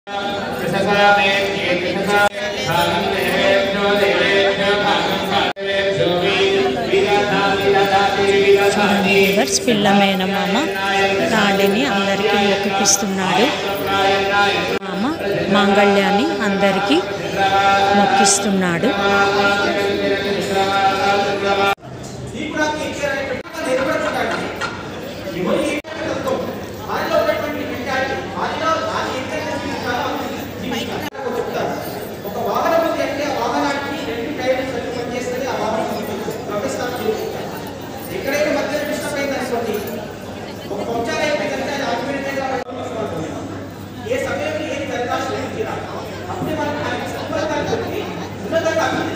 పిల్లమైన మామ తాళిని అందరికీ మొక్కిస్తున్నాడు. మామ మాంగళ్యాన్ని అందరికీ మొక్కిస్తున్నాడు. ఏ సమయంలో ఏది జరగాల్సి వచ్చినా అప్పుడే మనం సంపూర్ణంగా ఉన్నతంగా